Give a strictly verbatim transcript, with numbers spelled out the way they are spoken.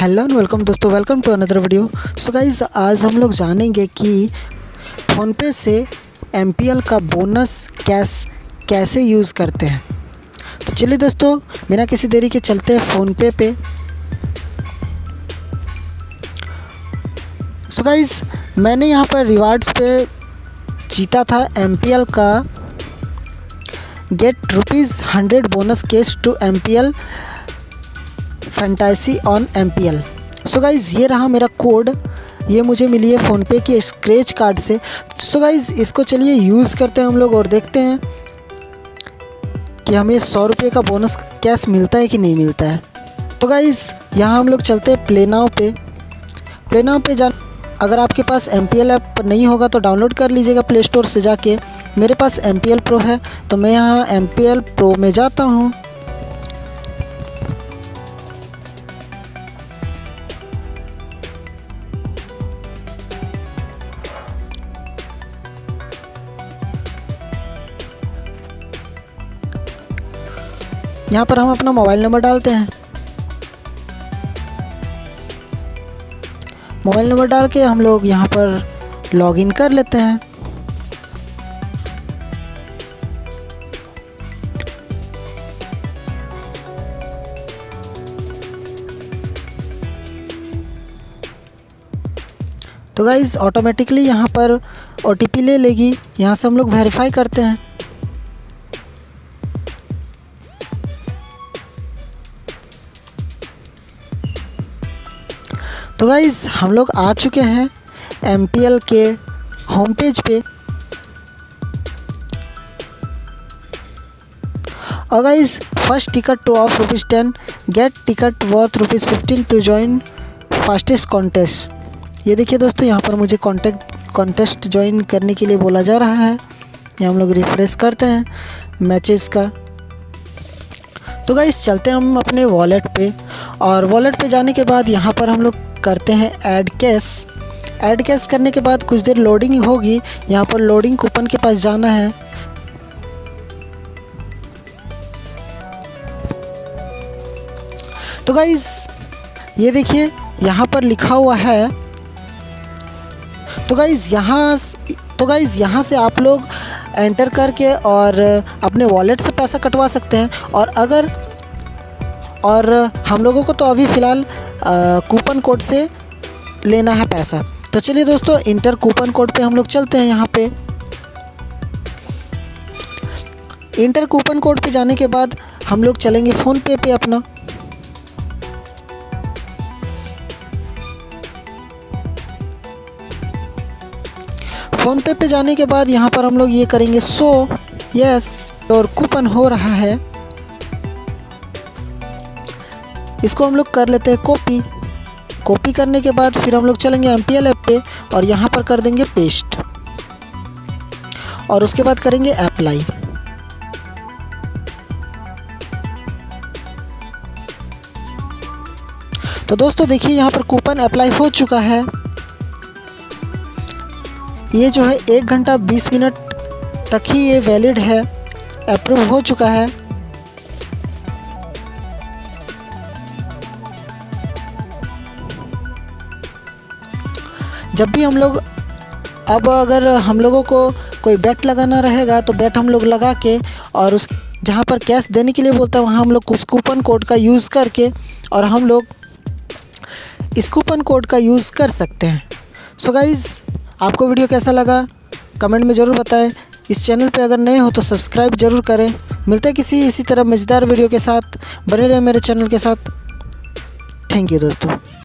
Hello and welcome दोस्तों, welcome to another video. So guys, आज हम लोग जानेंगे कि फ़ोनपे से एम पी एल का बोनस कैश कैसे यूज़ करते हैं। तो चलिए दोस्तों, बिना किसी देरी के चलते हैं फ़ोनपे पे। सो गाइज़, मैंने यहाँ पर रिवार्ड्स पे जीता था एम पी एल का get rupees hundred bonus cash to M P L fantasy on M P L. So guys, ये रहा मेरा कोड। ये मुझे मिली है फ़ोनपे की स्क्रैच कार्ड से। सो गाइज़, इसको चलिए यूज़ करते हैं हम लोग और देखते हैं कि हमें सौ रुपये का बोनस कैश मिलता है कि नहीं मिलता है। तो गाइज़, यहाँ हम लोग चलते हैं प्ले नाउ पे। प्ले नाउ पे जा अगर आपके पास एम पी एल ऐप नहीं होगा तो डाउनलोड कर लीजिएगा प्ले स्टोर से जाके। मेरे पास एम पी एल प्रो है तो मैं यहाँ एम पी एल प्रो में जाता हूँ। यहाँ पर हम अपना मोबाइल नंबर डालते हैं। मोबाइल नंबर डाल के हम लोग यहाँ पर लॉगिन कर लेते हैं। तो गाइज़, ऑटोमेटिकली यहाँ पर ओ टी पी ले लेगी। यहाँ से हम लोग वेरीफाई करते हैं। तो गाइज़, हम लोग आ चुके हैं एम पी एल के होम पेज पे। और guys, first ticket two off rupees ten, get ticket worth rupees fifteen to join fastest contest. ये देखिए दोस्तों, यहाँ पर मुझे कॉन्टेक्ट कॉन्टेस्ट ज्वाइन करने के लिए बोला जा रहा है। ये हम लोग रिफ्रेश करते हैं मैचेस का। तो गाइज़, चलते हैं हम अपने वॉलेट पे। और वॉलेट पे जाने के बाद यहाँ पर हम लोग करते हैं ऐड कैश। ऐड कैश करने के बाद कुछ देर लोडिंग होगी। यहाँ पर लोडिंग कूपन के पास जाना है। तो गाइज़, ये देखिए यहाँ पर लिखा हुआ है। तो गाइज़ यहाँ तो गाइज़ यहाँ से आप लोग एंटर करके और अपने वॉलेट से पैसा कटवा सकते हैं। और अगर और हम लोगों को तो अभी फ़िलहाल कूपन कोड से लेना है पैसा। तो चलिए दोस्तों, इंटर कूपन कोड पे हम लोग चलते हैं। यहाँ पे इंटर कूपन कोड पे जाने के बाद हम लोग चलेंगे फ़ोनपे पे अपना। फ़ोनपे पे जाने के बाद यहाँ पर हम लोग ये करेंगे शो यस, और कूपन हो रहा है। इसको हम लोग कर लेते हैं कॉपी। कॉपी करने के बाद फिर हम लोग चलेंगे एम पी एल ऐप पे और यहाँ पर कर देंगे पेस्ट। और उसके बाद करेंगे अप्लाई। तो दोस्तों देखिए, यहाँ पर कूपन अप्लाई हो चुका है। ये जो है एक घंटा बीस मिनट तक ही ये वैलिड है। अप्रूव हो चुका है। जब भी हम लोग अब अगर हम लोगों को कोई बेट लगाना रहेगा तो बेट हम लोग लगा के और उस जहाँ पर कैश देने के लिए बोलता है वहाँ हम लोग उस कूपन कोड का यूज़ करके और हम लोग इस कूपन कोड का यूज़ कर सकते हैं। सो गाइज़, आपको वीडियो कैसा लगा कमेंट में ज़रूर बताएं। इस चैनल पे अगर नए हो तो सब्सक्राइब ज़रूर करें। मिलते हैं किसी इसी तरह मज़ेदार वीडियो के साथ। बने रहें मेरे चैनल के साथ। थैंक यू दोस्तों।